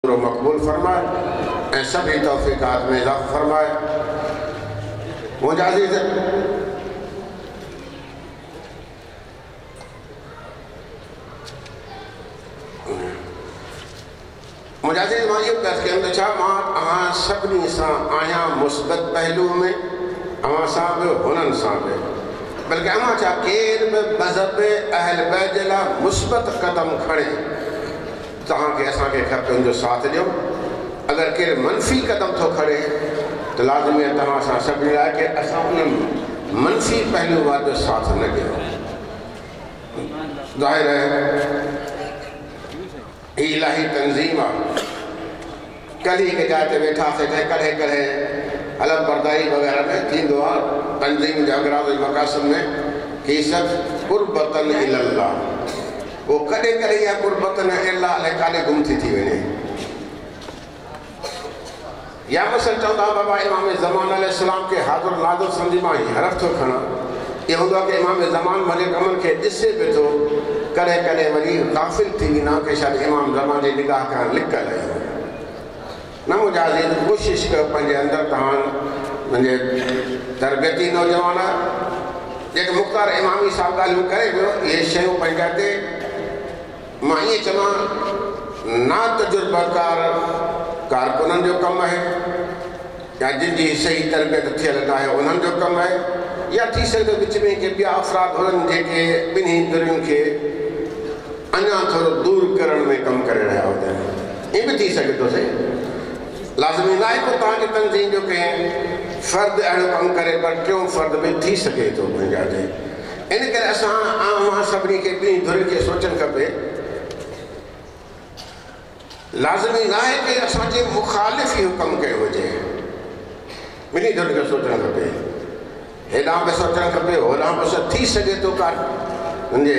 मकबूल फरमाए, सभी तौफीकात में इज़ाफ़ा फरमाए। मुजाहिद मुजाहिद मां इहो प्यास कयमि त छा मां अवां सभिनी सां आहियां मुस्बत पहलू में, अवां सां बि हुननि सां बि, बल्कि अवां छा केर बि मज़हब अहल बैत जे लाइ मुस्बत क़दम खणे तव्हांखे असांखे खपे उनजो साथ ॾियो। अगरि केरु मनफ़ी क़दम थो खणे त लाज़िमी आहे तव्हां सां सभिनी लाइ कि असां उन मनफ़ी पहलू वारो साथ न ॾियूं। ज़ाहिर है ही इलाही तंज़ीम आहे। कल हिकु जाइ ते वेठासीं त कॾहिं कॾहिं हलफ बरदारी वग़ैरह में थींदो आहे तंज़ीम जे अगराज़ मक़ासद में कि सभु क़ुर्बतन इलल्लाह, वो कॾहिं कॾहिं इहा क़ुर्बतन इल्लाह अलाए काॾे गुम थी वञे। या मसल चवंदा बाबा इमाम ज़मान अलैहिस्सलाम खे हाज़ुर नाज़ुर सम्झी मां हरफ़ थो खणा, इहो हूंदो आहे कि इमाम ज़मान मुंहिंजे कमनि खे ॾिसे बि थो, कॾहिं कॾहिं वरी ग़ाफ़िल थी वेंदा कि शायदि इमाम ज़मान जी निगाह खां लिकल आहे। न मुजाहिद कोशिशि कयो पंहिंजे अंदरि तव्हां मुंहिंजे तरबियती नौजवान जेके मुख़्तार इमामी साहब ॻाल्हियूं करे पियो, इहे शयूं पंहिंजा ते मां ईअं चवां ना तजुर्बाकार कारकुननि जो कमु आहे या जिन जी सही तरबियत थियल न आहे उन्हनि जो कमु आहे, या थी सघे विच में के ॿिया अफ़राद हुननि जेके ॿिन्ही दुरियुनि खे अञा थोरो दूर करण में कमु करे रहिया हुजनि। ईअं बि थी सघे थो सही, लाज़िमी न आहे को तव्हांजे तंज़ीम जो कंहिं फ़र्द अहिड़ो कमु करे, पर टियों फ़र्द बि थी सघे थो मुंहिंजा ते। इन करे असां अवां सभिनी खे ॿिन्ही धुरियुनि खे सोचणु खपे। लाज़िमी न आहे कि असांजे मुख़ालिफ़ इहो कमु कयो हुजे, ॿिन्ही धुरियुनि खे सोचणु खपे, हेॾां बि सोचणु खपे होॾां बि थी सघे थो का मुंहिंजे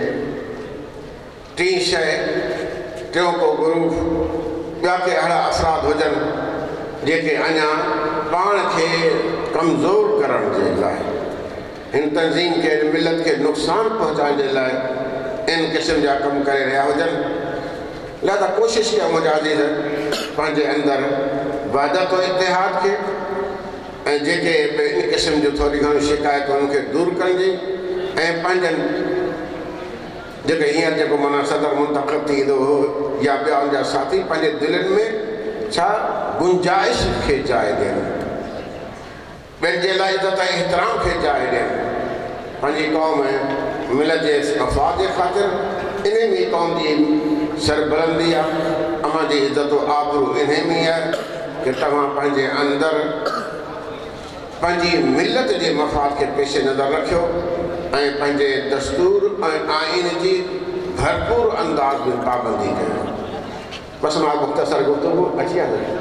टी शइ टियों को ग्रुप ॿिया के अहिड़ा अफ़राद हुजनि जेके अञा पाण खे कमज़ोर करण जे लाइ, हिन तंज़ीम खे हिन मिलत खे नुक़सानु पहुचाइण जे लाइ इन क़िस्म जा कमु करे रहिया हुजनि। लिहाज़ा कोशिशि कयो मुजाहिद पंहिंजे अंदरि वहदत और इत्तिहाद खे ऐं जेके बि इन क़िस्म जूं थोरी घणियूं शिकायतूं उनखे दूर करिजे ऐं पंहिंजनि जेके हींअर जेको माना सदर मुंतख़ब थी ईंदो हो या ॿिया उनजा साथी पंहिंजे दिलनि में छा गुंजाइश खे जाइ ॾियनि, ॿियनि जे लाइ इज़त ऐं एतिराम खे जाइ ॾियनि, पंहिंजी क़ौम मिलत जे मफ़ाद जे ख़ातिर इन में क़ौम जी सरबलंदी आहे, अवां जी इज़त आबरू इन में आहे कि तव्हां पंहिंजे अंदरि पंहिंजी मिलत जे मफ़ाद खे पेश नज़र रखियो ऐं पंहिंजे दस्तूर ऐं आइन जी भरपूर अंदाज़ में पाबंदी कयो। बसि मां मुख़्तसर गुफ़्तगू अची आहियां,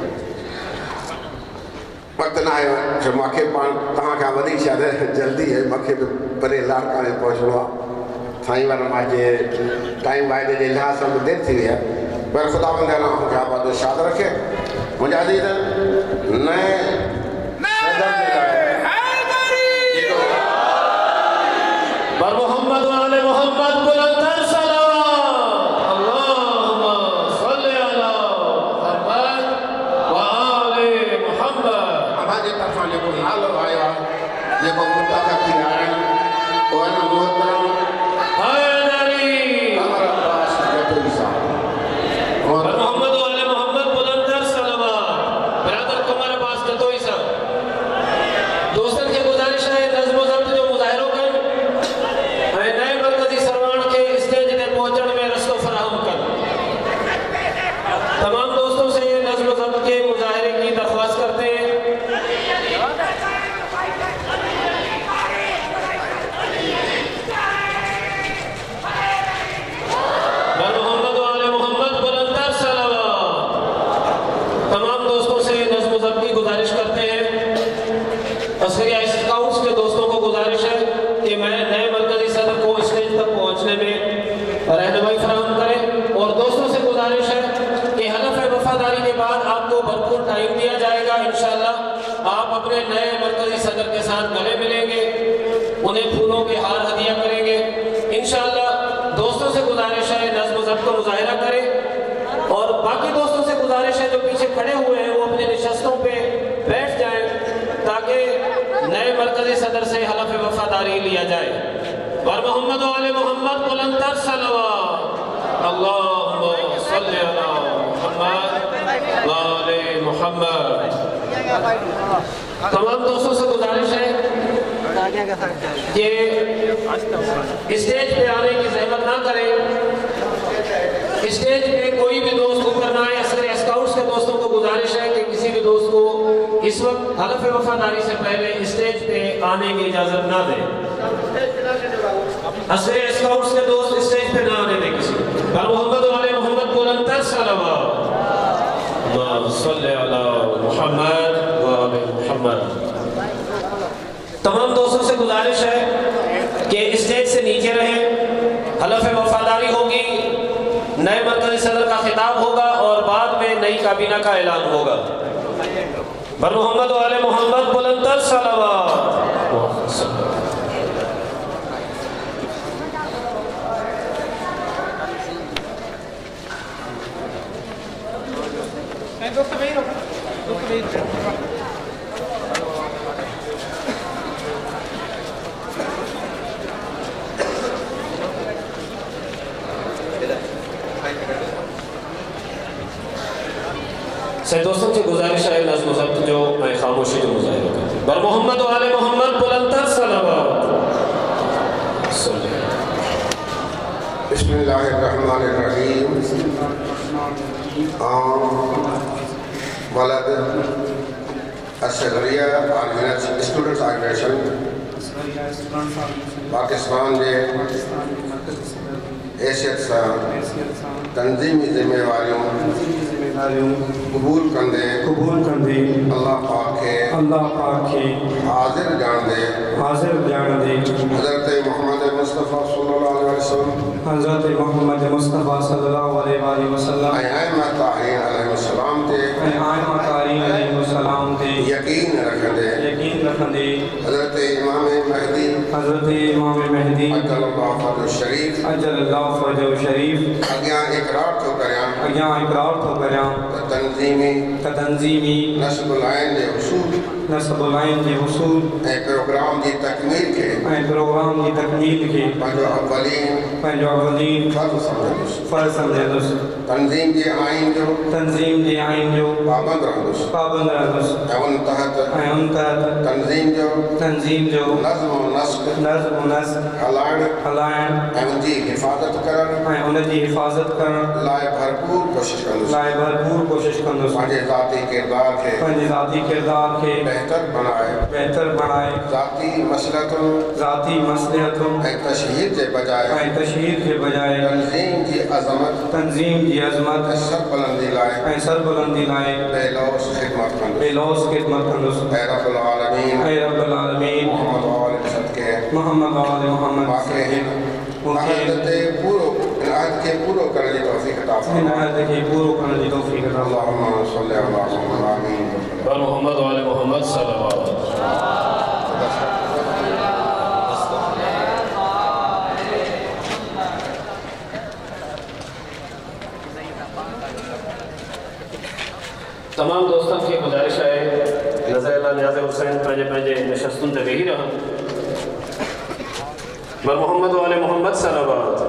वक़्तु न आहे छो मूंखे पाण तव्हां खां वधीक शायदि जल्दी आहे, मूंखे बि परे लाड़काणे पहुचणो आहे। साईं वारा मां जे टाइम वाइदे जे लिहाज़ सां बि देरि थी वई आहे, पर ख़ुदा मूंखे आबाद शाद रखे। मुजाहिद नए अस्गरिया स्काउट्स के दोस्तों को गुजारिश है कि मैं नए मरकजी सदर को स्टेज तक पहुंचने में रहनुमाई फराहम करें, और दोस्तों से गुजारिश है कि हलफ वफादारी के बाद आपको भरपूर टाइम दिया जाएगा। इंशाअल्लाह आप अपने नए मरकजी सदर के साथ गले मिलेंगे, उन्हें फूलों के हार हदिया करेंगे इंशाअल्लाह। दोस्तों से गुजारिश है नज़्म ज़ब्त को मुज़ाहिरा करें और बाकी दोस्तों से गुजारिश है जो पीछे खड़े हुए हैं वो अपनी नशस्तों पे बैठ जाएं ताकि नए मरकजी सदर से हलफ वफादारी लिया जाए। वर मोहम्मद वाले मोहम्मद बुलंदर सलवात अल्लाहुम्मा सल्ली अला मुहम्मद वाले मोहम्मद। तमाम दोस्तों से गुजारिश है कि स्टेज पे आने की जहमत ना करें। स्टेज पे कोई भी दोस्त ऊपर ना आए। असगरिया स्काउट्स के दोस्तों को गुजारिश है कि किसी भी दोस्त को इस वक्त हलफ वफादारी से पहले स्टेज पे आने की इजाजत ना दें। असगरिया स्काउट्स के दोस्त स्टेज पे ना आने दें किसी को। मोहम्मद वाले मोहम्मद बुलंदर सलवात सल्ली अला मुहम्मद वाले मोहम्मद। तमाम दोस्तों से गुजारिश है कि स्टेज से नीचे रहें। हलफ वफादारी होगी, नए मरकजी सदर का खिताब होगा और बाद में नई काबीना का ऐलान होगा। बर मोहम्मद वाले मोहम्मद बुलंदर सलवात। से दोस्तों से गुजारिश है नज़्म ज़ब्त जो खामोशी जो मुज़ाहिर करते हैं। बर मोहम्मद वाले मोहम्मद बुलंदर सलवात। बिस्मिल्लाहिर्रहमानिर्रहीम। वलद असगरिया स्टूडेंट्स ऑर्गेनाइजेशन पाकिस्तान के हैसियत से तंजीमी जिम्मेवारियों कबूल कंदे अल्लाह पाक के हाजिर जान दे हज़रत मोहम्मद मुस्तफ़ा सल्लल्लाहु अलैहि वसल्लम अइम्मत तारीन अलैहिस्सलाम ते यकीन रखंदे हज़रत इमाम महदी अजल्लल्लाहु फरजहु शरीफ अग्यां इकरार तो करयां तंजीमी नस्बुल आइन जे उसूल ऐं प्रोग्राम जी तकमील के पंहिंजो अवलीन फर्ज़ समझंदुसि। तंजीम जे आइन जो पाबंद रहंदुसि ऐं उन तहत तंजीम जो नज़्म व नस्क़ हलाइण ऐं उनजी हिफ़ाज़त करण लाइ भरपूर कोशिश कंदुसि। पंहिंजे ज़ाती किरदार खे बेहतर बणाए ज़ाती मसलहतुन ऐं तशहीर जे बजाए तंज़ीम जी अज़मत ऐं सरबुलंदी लाइ बेलौस ख़िदमत कंदुसि। ऐ रब्बुल आलमीन मोहम्मद वाले मोहम्मद अहद के पूरो करण जी तौफ़ीक़ अता फ़रमाए। अल्लाहुम्मा सल्लि अला मुहम्मद आमीन। बर मोहम्मद वाले मोहम्मद सल्लल्लाहु अलैहि वसल्लम। तमाम दोस्तों की गुजारिश है नज़र न्याज़ हुसैन पंहिंजे नशस्तुन ते वेही रहन। बर मोहम्मद वाले मोहम्मद सल्लल्लाहु।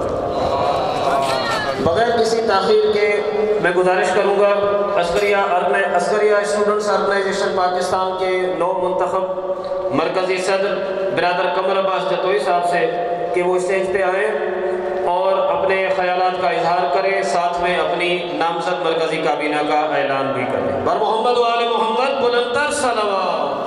बगैर किसी ताख़ीर के मैं गुजारिश करूँगा असगरिया स्टूडेंट्स ऑर्गेनाइजेशन पाकिस्तान के नौ मुंतखब मरकज़ी सदर बिरादर कमर अब्बास जतोई साहब से कि वो स्टेज पे आएँ और अपने ख्यालात का इजहार करें, साथ में अपनी नामजद मरकज़ी काबीना का ऐलान भी करें। बर मोहम्मद वाले मोहम्मद बुलंदर सलवात।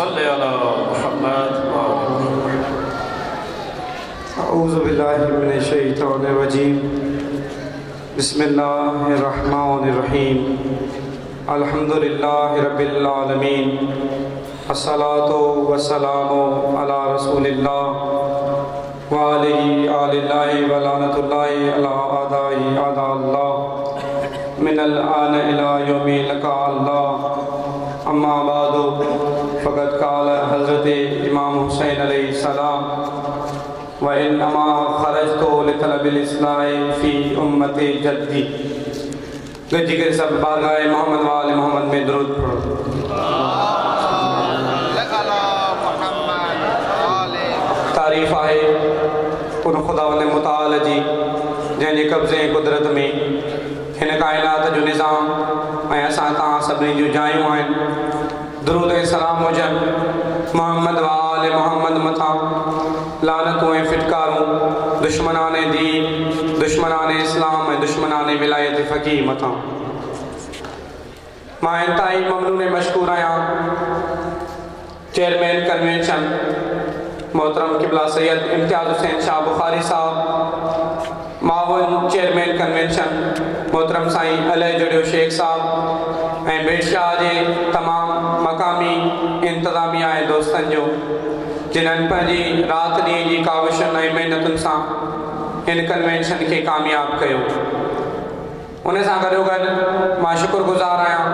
सल्ले अला मुहम्मद व औज़ु बिल्लाहि मिनश शैतानिर रजीम बिस्मिल्लाहिर रहमानिर रहीम अल्हम्दुलिल्लाहि रब्बिल आलमीन अस्सलातु वस्सलामु अला रसूलिल्लाह व आलिहि व लानतुल्लाहि अला आदाई आदा अल्लाह मिनल आन इला यौमि लका अल्लाह अम्मा बादु फ़क़द क़ाल हज़रत इमाम हुसैन अलैहिस्सलाम व इन्नमा ख़रजतु लितलबिल इस्लाहि फ़ी उम्मति जद्दी। गजी के सब बारगाह मोहम्मद वाले मोहम्मद में दुरूद पढ़ो। तारीफ़ है उन खुदावंद मुताल जी जंहिंजे कब्ज़े कुदरत में हिन काइनात जो निज़ाम ऐं असां तव्हां सभिनी जूं जायूं आहिनि। दुरूद ऐं सलाम हुजनि मोहम्मद वाले मोहम्मद मथां। लानतूं ऐं फिटकारूं दुश्मनान दीन, दुश्मनान इस्लाम ऐं दुश्मनान विलायत फ़क़ीह मथां। मां इंतहाई ममनून मशकूर आहियां चेयरमैन कन्वेंशन मोहतरम किबला सैयद इम्तियाज़ हुसैन शाह बुखारी साहब, मावन चेयरमैन कन्वेंशन मोहतरम साईं अलह जुड़ियो शेख साहब ऐं बेड़शाह जे तमाम मक़ामी इंतज़ामिया ऐं दोस्तनि जो जिन्हनि पंहिंजी राति ॾींहं जी काविशुनि ऐं महिनतुनि सां हिन कन्वेंशन खे कामयाब कयो। उन सां गॾोगॾु मां शुक्रगुज़ार आहियां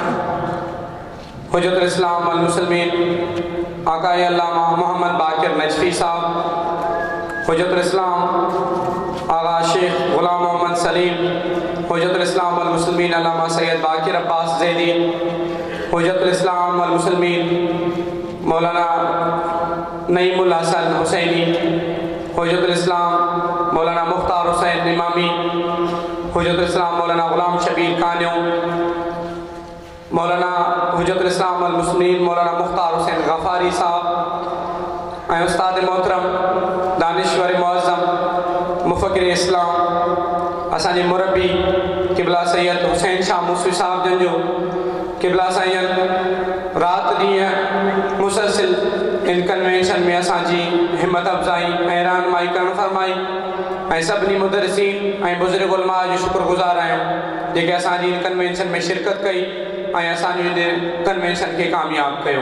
हुजतुल इस्लाम वल मुस्लिमीन आकाए अल्लामा मोहम्मद बाक़िर नजफ़ी साहब, हुजतुल इस्लाम आगा शेख ग़ुलाम मोहम्मद सलीम, हुजतुल इस्लाम वल मुस्लिमीन अल्लामा सैयद बाक़िर अब्बास ज़ैदी, हुजतुल इस्लाम वल मुस्लिमीन मौलाना नईमुल हसन हुसैनी, हुजतुल इस्लाम मौलाना मुख्तार हुसैन इमामी, हुजतुल इस्लाम मौलाना ग़ुलाम शबीर कानियो, मौलाना हुजतुल इस्लाम वल मुस्लिमीन मौलाना मुख्तार हुसैन गफ़ारी साहब ऐं उस्ताद मोहतरम दानिश्वर मुअज़्ज़म मुफ़क्किर इस्लाम असांजे मुरब्बी किबला सैयद हुसैन शाह मूसवी साहब जंहिंजो किबला साईं राति ॾींहं मुसलसिल इन कन्वेंशन में असांजी हिम्मत अफ़ज़ाई ऐं रहनुमाई करणु फरमाई ऐं सभिनी मुदरिसीन ऐं बुज़ुर्ग उलमा जो शुक्रगुज़ार आहियूं जेके असांजी इन कन्वेंशन में शिरकत कई ऐं असांजो इन कन्वेंशन खे कामयाब कयो।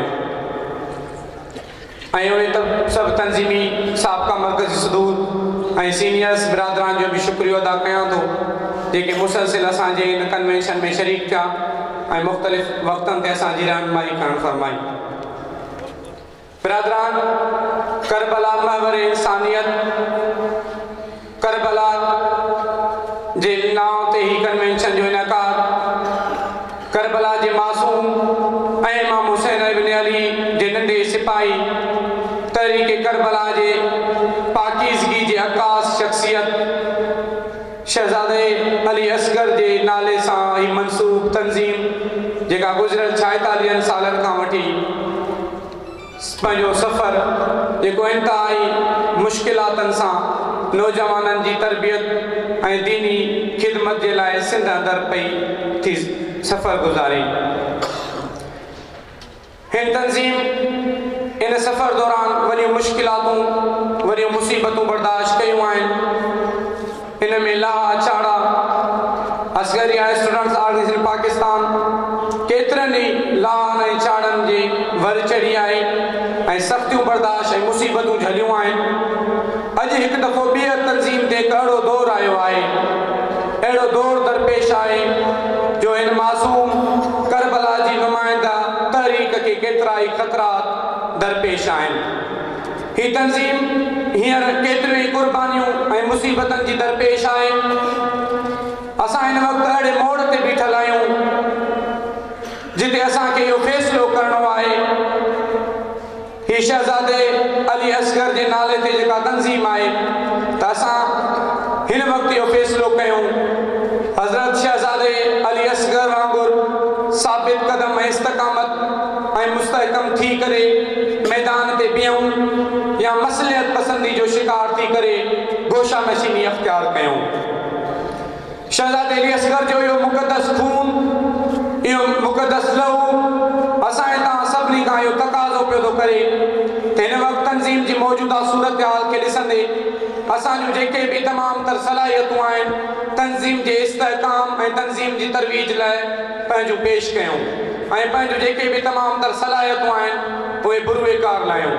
ऐं उहे सभु तंज़ीमी साबिक़ा मरकज़ी सदूर ऐं सीनियर्स बिरादरान जो बि शुक्रियो अदा कयां थो जेके मुसलसिल असांजे इन कन्वेंशन में शरीक थिया ऐं मुख़्तलिफ़ वक़्तनि ते असांजी रहनुमाई करणु फरमाई। बिरादरान, करबला महवर इंसानियत, करबला जे नाव ते ही कन्वेंशन जो इनक़ाद, करबला जे मासूम ऐं इमाम हुसैन इब्न अली जे नंढे सिपाही तहरीक करबला जे पाकीज़गी जे अक्कास शख़्सियत शहज़ादे अली असगर जे नाले सां ही मंसूब तंज़ीम जेका गुज़िरियल 46 सालनि खां वठी पंहिंजो सफ़र जेको इंतहाई मुश्किलातनि सां नौजवाननि जी तरबियत ऐं दीनी ख़िदमत जे लाइ सिंध अंदर पई थी सफ़र गुज़ारी। हिन तंज़ीम इन सफ़र दौरान वॾियूं मुश्किलातूं वॾियूं मुसीबतूं बर्दाश्त कयूं आहिनि। इन में लाहा अछाड़ा असगरिया स्टूडेंट्स ऑर्गेनाइजेशन पाकिस्तान केतिरनि ई लाहनि ऐं चाड़नि जे वर चढ़ी आहे ऐं सख़्तियूं बर्दाश्त ऐं मुसीबतूं झलियूं आहिनि। अॼु हिकु दफ़ो ॿीहर तंज़ीम ते हिकु अहिड़ो दौरु आयो आहे, अहिड़ो दौरु दरपेश आहे जो हिन मासूम करबला जी नुमाइंदा तहरीक खे केतिरा ई ख़तरात दरपेश आहिनि। ही तंज़ीम हींअर केतिरियूं ई क़ुर्बानियूं ऐं मुसीबतनि जी दरपेश आहे। असां हिन वक़्तु अहिड़े मोड़ ते बीठल आहियूं जिते असांखे इहो फ़ैसिलो करणो आहे ही शहज़ादे अली असगर जे नाले ते जेका तंज़ीम आहे त असां हिन वक़्तु इहो फ़ैसिलो कयूं हज़रत शहज़ादे अली असगर वांगुरु साबित क़दम ऐं इस्तक़ामत ऐं मुस्तहकम थी करे मैदान ते बीहूं या मसलियत पसंदी जो शिकार थी करे गोशा नशीनी अख्तियार कयूं। शहज़ादे अली असगर जो इहो मुक़दस खून, इहो मुक़दस लहू असां हितां सभिनी खां इहो तक़ाज़ो पियो थो करे हिन वक़्तु तंज़ीम जी मौजूदा सूरत हाल खे ॾिसंदे असांजूं जेके बि तमामु तर सलाहियतूं आहिनि तंज़ीम जे इस्तेहकाम ऐं तंज़ीम जी तरवीज लाइ पंहिंजूं पेश कयूं ऐं पंहिंजूं जेके बि तमामु तर सलाहियतूं आहिनि उहे बुरुवेकार लाहियूं।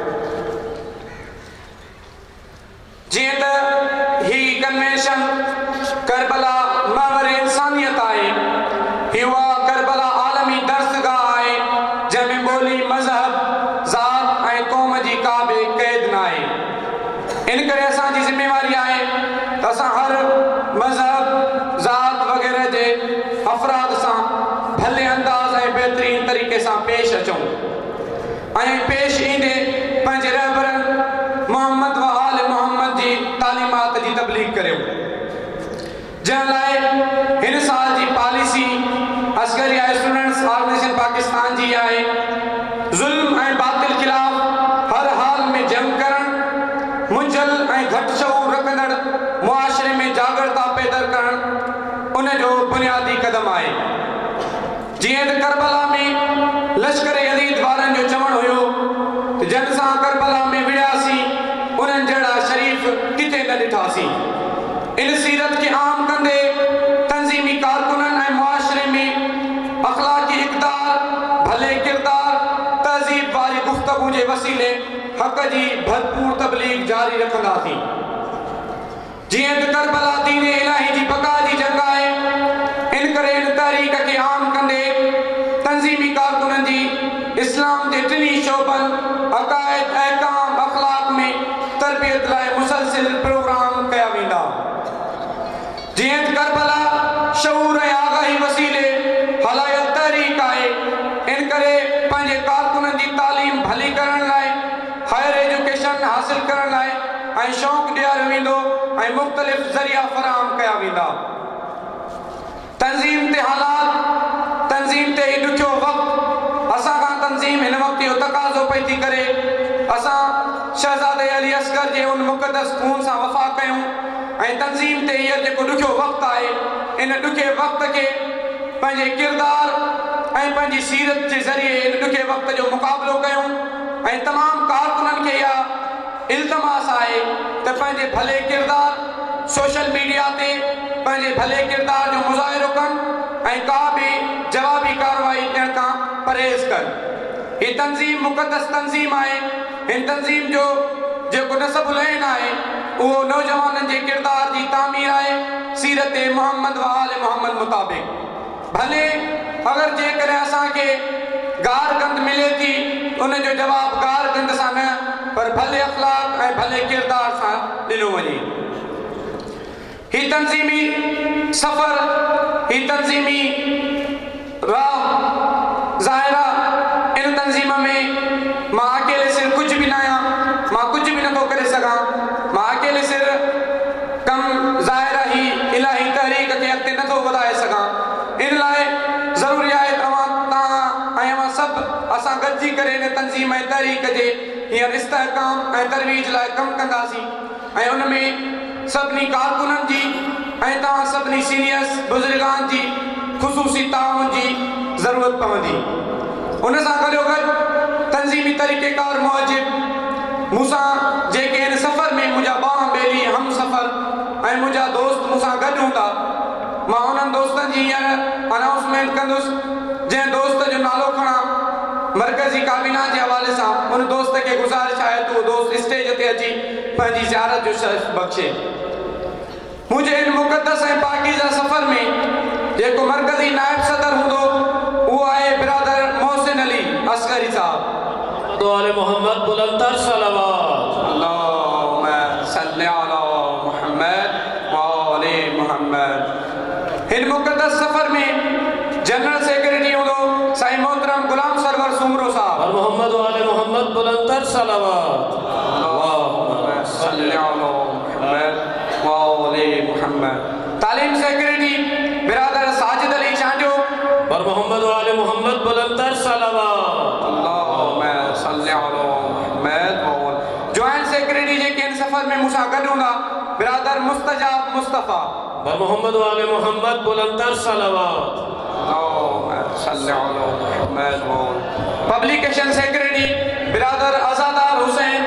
जीअं त ही कन्वेंशन करबला महवर इंसानियत आहे, ही उहा करबला आलमी दर्सगाह आहे जंहिंमें ॿोली मज़हब ज़ात ऐं क़ौम जी का बि क़ैद न आहे। इन करे असांजी ज़िम्मेवारी आहे त असां हर मज़हब ज़ात वग़ैरह जे अफ़राद सां भले अंदाज़ ऐं बहितरीन तरीक़े सां पेश अचूं ऐं पेश ईंदे पंहिंजे रहबरनि मोहम्मद व आल मोहम्मद जी तालीमात जी तबलीग करियूं, जंहिं लाइ हिन साल जी policy Asgharia students organisation Pakistan जी आहे ज़ुल्म ऐं बातिल ख़िलाफ़ हर हाल में जंग करणु, मुंझल ऐं घटि शऊर रखंदड़ मुआशरे में जागरता पैदा करणु उन जो बुनियादी क़दम आहे। जीअं त करबला में लश्कर यज़ीद वारनि जो चवणु हुयो त जन सां करबला में विड़ियासीं उन्हनि जहिड़ा शरीफ़ किथे न ॾिठासीं। इन सीरत खे आम कंदे तंज़ीमी कारकुननि ऐं मुआशरे में अख़लाक़ी इक़दार, भले किरदार, तहज़ीब वारी गुफ़्तगू जे वसीले हक़ जी भरपूर तबलीग जारी रखंदासीं। जीअं त करबला दीन इलाही जी बका जी जंग आहे, इन करे इन तहरीक खे आम कंदे तंज़ीमी कारकुननि जी इस्लाम जे टिनी शोबनि अक़ाइद, अहकाम, अख़लाक़ में तरबियत लाइ मुसलसिल प्रोग्राम कया वेंदा। जीअं त करबला शऊर ऐं आगाही वसीले हलायल तहरीक आहे, इन करे पंहिंजे कारकुननि जी तालीम भली करण लाइ, हायर एजुकेशन हासिल करण लाइ ऐं शौक़ु ॾियारियो वेंदो ऐं मुख़्तलिफ़ ज़रिया फ़राहम कया वेंदा। तंज़ीम ते हालात, तंज़ीम ते ही ॾुखियो वक़्तु असां खां तंज़ीम हिन वक़्तु इहो तक़ाज़ो पई थी करे असां शहज़ादे अली असगर जे उन मुक़दस खून सां वफ़ा कयूं ऐं तंज़ीम ते हीअ जेको ॾुखियो वक़्तु आहे इन ॾुखे वक़्त खे पंहिंजे किरदार ऐं पंहिंजी सीरत जे ज़रिए इन ॾुखे वक़्त जो मुक़ाबिलो कयूं ऐं तमामु कारकुननि खे इहा इल्तमास आहे त पंहिंजे भले किरदार सोशल मीडिया ते पंहिंजे भले किरदार जो मुज़ाहिरो कनि ऐं का बि जवाबी कार्रवाई ॾियण खां परहेज़ कनि। हीअ तंज़ीम मुक़दस तंज़ीम आहे। हिन तंज़ीम जो जेको नसबुल ऐन आहे उहो नौजवाननि जे किरदार जी तामीर आहे सीरत मोहम्मद व आल मोहम्मद मुताबिक़। भले अगरि जेकॾहिं असांखे गार गंद मिले थी उन जो जवाबु गार गंद सां न पर भले अख़लाक़ ऐं भले किरदार सां ॾिनो वञे। ही तंज़ीमी सफ़र, ही तंज़ीमी राह ज़ाहिरा इन तंज़ीम में मां अकेले सिर कुझु बि न आहियां, मां कुझु बि नथो करे सघां, मां अकेले सिर कमु ज़ाहिरा ही इलाही तहरीक खे अॻिते नथो वधाए सघां। इन लाइ ज़रूरी आहे तव्हां ऐं असां सभु असां गॾिजी करे इन तंज़ीम ऐं तहरीक जे हींअर इस्तेहकाम ऐं तरवीज लाइ कमु कंदासीं ऐं उन में सभिनी कारकुननि जी ऐं तव्हां सभिनी सीनियर्स बुज़ुर्गान जी ख़ुसूसी ताउन जी ज़रूरत पवंदी। उन सां गॾोगॾु तंज़ीमी तरीक़ेकार मूजिब मूंसां जेके हिन सफ़र में मुंहिंजा बाह बेली हम सफ़र ऐं मुंहिंजा दोस्त मूंसां गॾु हूंदा, मां उन्हनि दोस्तनि जी हींअर अनाउंसमेंट कंदुसि। जंहिं दोस्त जो नालो खणां मरकज़ी काबीना जे हवाले सां उन दोस्त खे गुज़ारिश आहे त उहो दोस्त स्टेज ते अची पंहिंजी ज़ियारत जो शर्फ़ बख़्शे। मुंहिंजे हिन मुक़दस ऐं पाकीज़ा सफ़र में जेको मरकज़ी नायब सदर हूंदो उहो आहे बिरादर मोहसिन अली असगरी साहब। मोहम्मद बुलंदतर सलावत अल्लाहुम्मा सल्ली अला मुहम्मद व आले मुहम्मद। हिन मुक़दस सफ़र में जनरल सेक्रेटरी हूंदो साईं मोहतरम गुलाम सरवर सुमरो साहब और मोहम्मद व आले मोहम्मद बुलंदतर सलावत अल्लाहुम्मा सल्ली अला मुहम्मद व आले मुहम्मद। तालीम सेक्रेटरी बिरादर साजिद अली चांडियो और मोहम्मद व आले मोहम्मद बुलंदतर सलावत अल्लाहुम्मा सल्ली अला मुहम्मद व जॉइंट सेक्रेटरी जेके इन सफ़र में मूंसां गॾु हूंदा बिरादर मुस्तजाब मुस्तफ़ा और मोहम्मद व आले मोहम्मद बुलंदतर सलावत अल्लाहुम्मा पब्लिकेशन सेक्रेटरी बिरादर Azadar Hussain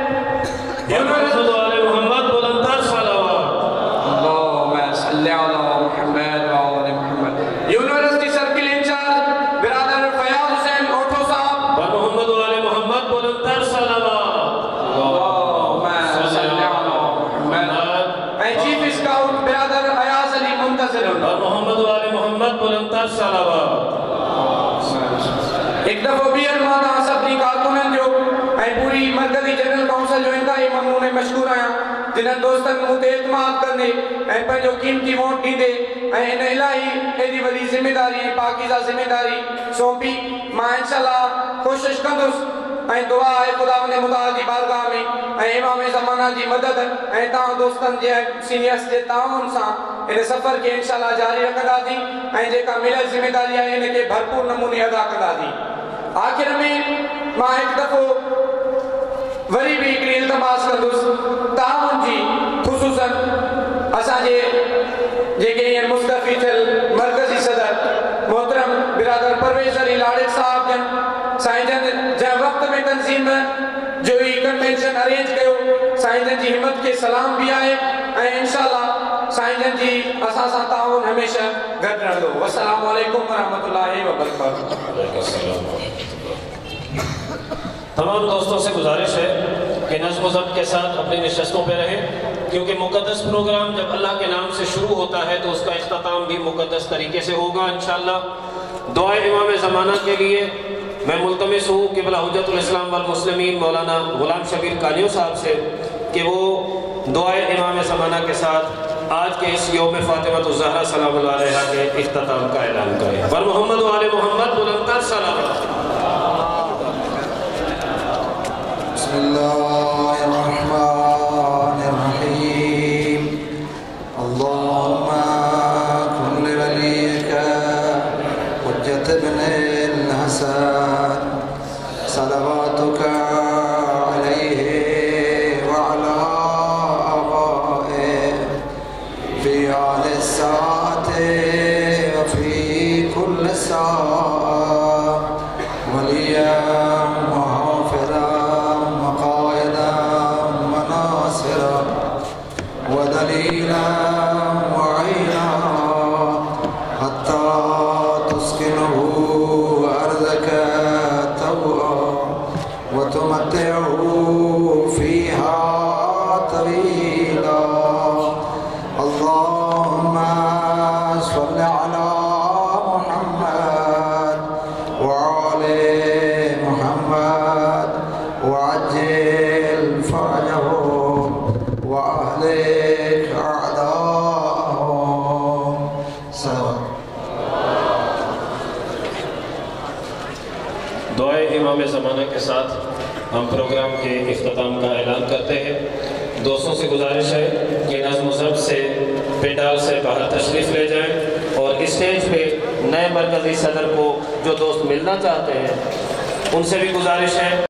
university circle incharge बिरादर फयाज हुसैन ओठो साहब चीफ स्काउट बिरादर अयाज अली मुंतजिर एक दफ़ो ॿीहर मां तव्हां सभिनी कारकुननि जो ऐं पूरी मरकज़ी जनरल काउंसिल जो इंतहाई ममनून ऐं मशकूर आहियां जिन्हनि दोस्तनि मूं ते एतमाद कंदे ऐं पंहिंजो क़ीमती वोट ॾींदे ऐं इन इलाही एॾी वॾी ज़िमेदारी ऐं पाकीज़ा ज़िमेदारी सौंपी। मां इंशाअल्लाह कोशिशि कंदुसि ऐं दुआ आहे ख़ुदावंद मुताल जी बारगाह में ऐं इमाम ज़माना जी मदद ऐं तव्हां दोस्तनि जे सीनियर्स जे ताउन सां इन सफ़र खे इंशाअल्लाह जारी रखंदासीं ऐं जेका मिलियल ज़िमेदारी आहे इनखे भरपूर नमूने अदा कंदासीं। आख़िर में मां हिकु दफ़ो वरी बि हिकिड़ी इल्तिमास कंदुसि ताउन जी, ख़ुसूसन असांजे जेके हींअर मुस्तफ़ी थियल मरकज़ी सदर मोहतरम बिरादर परवेज़ अली लाड़िक साहब जन साईं जन जंहिं वक़्त में तंज़ीम जो ही कन्वेंशन अरेंज कयो, साईं जन जी हिम्मत खे सलाम बि आहे ऐं इंशाअल्लाह साईं जन जी असां सां ताउन हमेशह गॾु रहंदो। अस्सलामु अलैकुम वरहमतुल्लाहि वबरकातुहू। तमाम दोस्तों से गुजारिश है कि नज़्म ज़ब्त के साथ अपनी नशस्तों पे रहें, क्योंकि मुक़द्दस प्रोग्राम जब अल्लाह के नाम से शुरू होता है तो उसका इख्तिताम भी मुक़द्दस तरीके से होगा इंशाअल्लाह। दुआए इमाम ज़माना के लिए मैं मुल्तमिस हूँ क़िबला हुज्जतुल इस्लाम वल मुस्लिमीन मौलाना गुलाम शबीर कानियो साहब से कि वो दुआए इमाम ज़माना के साथ आज के इस यौम फ़ातिमतुज़ ज़हरा सलामुल्लाह अलैहा के इख्तिताम का ऐलान करें। वर मोहम्मद व आले मोहम्मद बुलंदतर सलाम। बिस्मिल्लाहिर्रहमानिर्रहीम। अल्लाहुम्मा कुन लिवलिय्यिका हुज्जत इब्निल हसन सलवातुका अलैहि व अला आबाइहि फी आलि साअति व फी कुल्लि साअ वलिय्यन ودليلا وعينا حتى تسكنه أرضك طوعا وتمتعه فيها طويلا. اللهم صل على محمد وآل محمد وعجل فرجهم وأهلك أعداءهم سواء. दुआए इमाम ज़माना के साथ हम प्रोग्राम के इख्तिताम का ऐलान करते हैं। दोस्तों से गुजारिश है कि नज़्म ज़ब्त से पेंडाल से बाहर तशरीफ़ ले जाएं और स्टेज पे नए मरकज़ी सदर को जो दोस्त मिलना चाहते हैं उनसे भी गुजारिश है